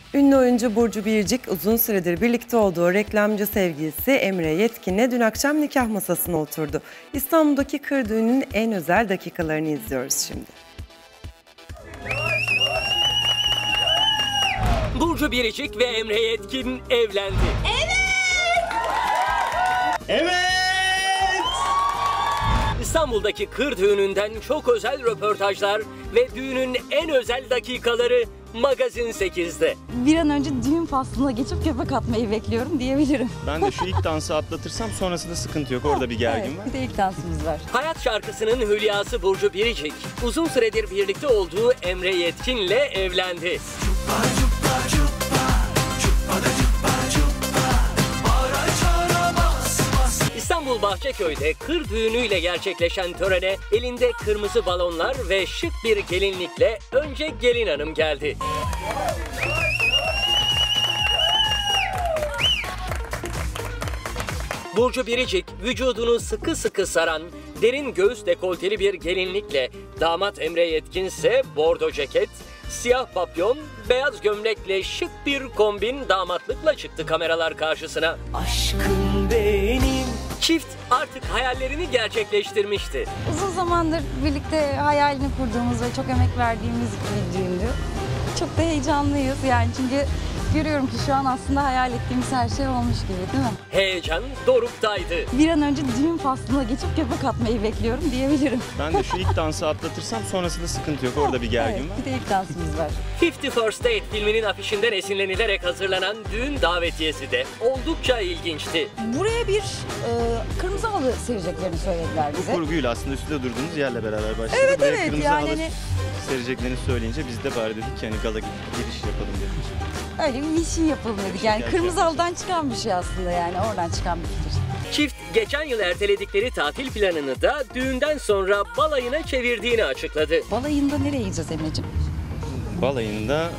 Ünlü oyuncu Burcu Biricik uzun süredir birlikte olduğu reklamcı sevgilisi Emre Yetkin'le dün akşam nikah masasına oturdu. İstanbul'daki kır düğününün en özel dakikalarını izliyoruz şimdi. Burcu Biricik ve Emre Yetkin evlendi. Evet! Evet! İstanbul'daki kır düğününden çok özel röportajlar ve düğünün en özel dakikaları Magazin 8'de. Bir an önce düğün faslına geçip göbek atmayı bekliyorum diyebilirim. Ben de şu ilk dansı atlatırsam sonrasında sıkıntı yok. Orada bir gergin var. Bir de ilk dansımız var. Hayat şarkısının hülyası Burcu Biricik, uzun süredir birlikte olduğu Emre Yetkin'le evlendi. İstanbul Bahçeköy'de kır düğünüyle gerçekleşen törene elinde kırmızı balonlar ve şık bir gelinlikle önce gelin hanım geldi. Burcu Biricik vücudunu sıkı sıkı saran derin göğüs dekolteli bir gelinlikle, damat Emre Yetkin ise bordo ceket, siyah papyon, beyaz gömlekle şık bir kombin damatlıkla çıktı kameralar karşısına. Aşkım benim. Çift artık hayallerini gerçekleştirmişti. Uzun zamandır birlikte hayalini kurduğumuz ve çok emek verdiğimiz bir düğündü. Çok da heyecanlıyız yani çünkü görüyorum ki şu an aslında hayal ettiğimiz her şey olmuş gibi, değil mi? Heyecan doruktaydı. Bir an önce düğün faslına geçip göbek atmayı bekliyorum diyebilirim. Ben de şu ilk dansı atlatırsam sonrasında sıkıntı yok. Orada bir gergin var. Bir de ilk dansımız var. 50 First Date filminin afişinden esinlenilerek hazırlanan düğün davetiyesi de oldukça ilginçti. Buraya bir kırmızı halı sereceklerini söylediler bize. Bu kurguyla aslında üstünde durduğunuz yerle beraber başladı. Evet, Buraya evet, kırmızı yani halı sereceklerini söyleyince biz de bari dedik ki hani gala giriş yapalım dedik. Öyle bir mission yapalım dedik. Yani kırmızı halıdan çıkan bir şey aslında, yani oradan çıkan bir fikir. Çift geçen yıl erteledikleri tatil planını da düğünden sonra balayına çevirdiğini açıkladı. Balayında nereye gideceğiz Emre'ciğim? Balayında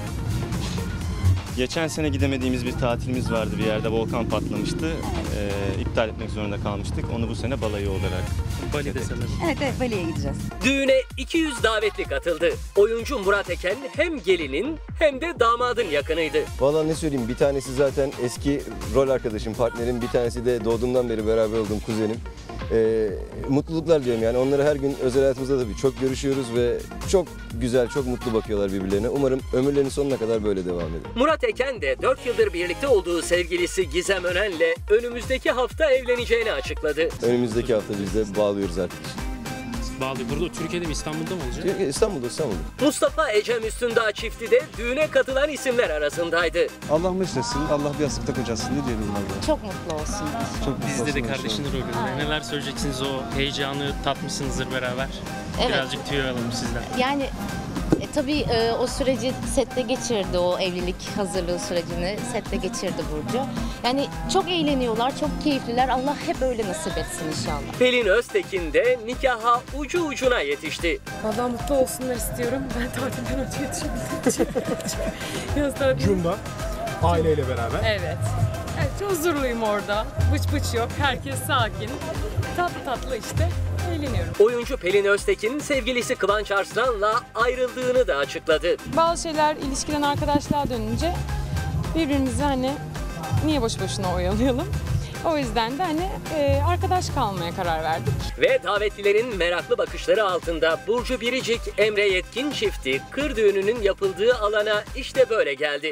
geçen sene gidemediğimiz bir tatilimiz vardı, bir yerde volkan patlamıştı. İptal etmek zorunda kalmıştık. Onu bu sene balayı olarak. Bali'de sanırım. Evet, Bali'ye gideceğiz. Düğüne 200 davetli katıldı. Oyuncu Murat Eken hem gelinin hem de damadın yakınıydı. Vallahi ne söyleyeyim, bir tanesi zaten eski rol arkadaşım, partnerim, bir tanesi de doğduğumdan beri beraber olduğum kuzenim. Mutluluklar diyorum yani, onları her gün özel hayatımızda tabii çok görüşüyoruz ve çok güzel, çok mutlu bakıyorlar birbirlerine. Umarım ömürlerinin sonuna kadar böyle devam eder. Murat Eken de 4 yıldır birlikte olduğu sevgilisi Gizem Önen'le önümüzdeki hafta evleneceğini açıkladı. Önümüzdeki hafta biz de bağlıyoruz artık. Bağlıyor. Burada Türkiye'de mi, İstanbul'da mı olacak? İstanbul'da. Mustafa Ecem Üstündağ çifti de düğüne katılan isimler arasındaydı. Allah mesut etsin, Allah bir yastıkta kocasın, ne diyelim valla. Çok mutlu olsun. Çok mutlu Dizide de olsun kardeşinin rolünde. Neler söyleyeceksiniz, o heyecanı tatmışsınızdır beraber. Evet. Birazcık tüyo alalım sizden. Yani tabii o süreci sette geçirdi, o evlilik hazırlığı sürecini sette geçirdi Burcu. Yani çok eğleniyorlar, çok keyifliler. Allah hep öyle nasip etsin inşallah. Pelin Öztekin de nikaha ucu ucuna yetişti. Vallahi mutlu olsunlar istiyorum. Ben tatilden önce yetişebildiğim için. Yaz tatili. Cunda aileyle beraber. Evet. Evet, huzurluyum orada. Bıç bıç yok. Herkes sakin. Tatlı tatlı işte. Eğleniyorum. Oyuncu Pelin Öztekin sevgilisi Kıvanç Arslan'la ayrıldığını da açıkladı. Bazı şeyler ilişkiden arkadaşlığa dönünce birbirimizi hani niye boş boşuna oyalayalım? O yüzden de hani arkadaş kalmaya karar verdik. Ve davetlilerin meraklı bakışları altında Burcu Biricik, Emre Yetkin çifti kır düğününün yapıldığı alana işte böyle geldi.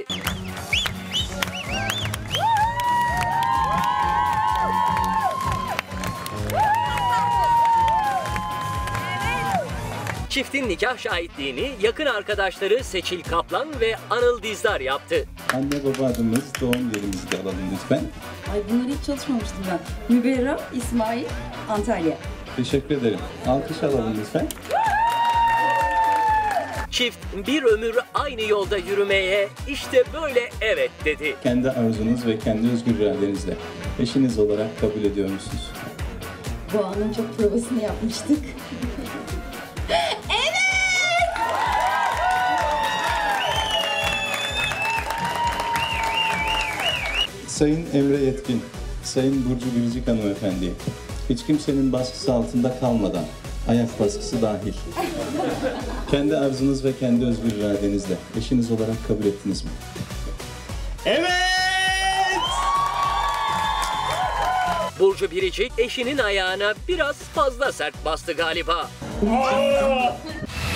Çiftin nikah şahitliğini yakın arkadaşları Seçil Kaplan ve Anıl Dizdar yaptı. Anne baba adımız, doğum yerimizi de alalım lütfen. Ay bunları hiç çalışmamıştım ben. Müberra, İsmail, Antalya. Teşekkür ederim. Alkış alalım lütfen. Çift bir ömür aynı yolda yürümeye işte böyle evet dedi. Kendi arzunuz ve kendi özgür iradenizle eşiniz olarak kabul ediyor musunuz? Bu anın çok provasını yapmıştık. Sayın Emre Yetkin, Sayın Burcu Biricik hanımefendi, hiç kimsenin baskısı altında kalmadan, ayak baskısı dahil, kendi arzunuz ve kendi özgür iradenizle eşiniz olarak kabul ettiniz mi? Evet! Burcu Biricik eşinin ayağına biraz fazla sert bastı galiba.